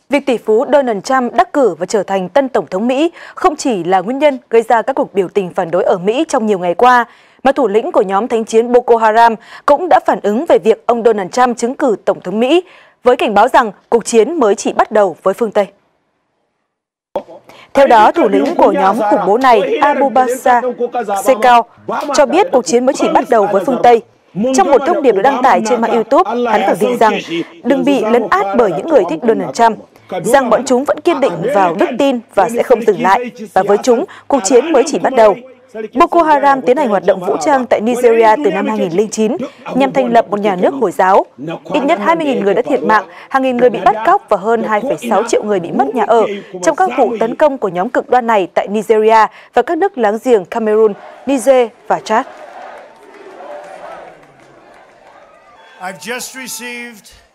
Việc tỷ phú Donald Trump đắc cử và trở thành tân Tổng thống Mỹ không chỉ là nguyên nhân gây ra các cuộc biểu tình phản đối ở Mỹ trong nhiều ngày qua, mà thủ lĩnh của nhóm thánh chiến Boko Haram cũng đã phản ứng về việc ông Donald Trump trúng cử Tổng thống Mỹ, với cảnh báo rằng cuộc chiến mới chỉ bắt đầu với phương Tây. Theo đó, thủ lĩnh của nhóm khủng bố này, Abu Bakr Shekau, cho biết cuộc chiến mới chỉ bắt đầu với phương Tây. Trong một thông điệp được đăng tải trên mạng YouTube, hắn khẳng định rằng đừng bị lấn át bởi những người thích Donald Trump, rằng bọn chúng vẫn kiên định vào đức tin và sẽ không dừng lại, và với chúng, cuộc chiến mới chỉ bắt đầu. Boko Haram tiến hành hoạt động vũ trang tại Nigeria từ năm 2009 nhằm thành lập một nhà nước Hồi giáo. Ít nhất 20.000 người đã thiệt mạng, hàng nghìn người bị bắt cóc và hơn 2,6 triệu người bị mất nhà ở trong các vụ tấn công của nhóm cực đoan này tại Nigeria và các nước láng giềng Cameroon, Niger và Chad. I've just received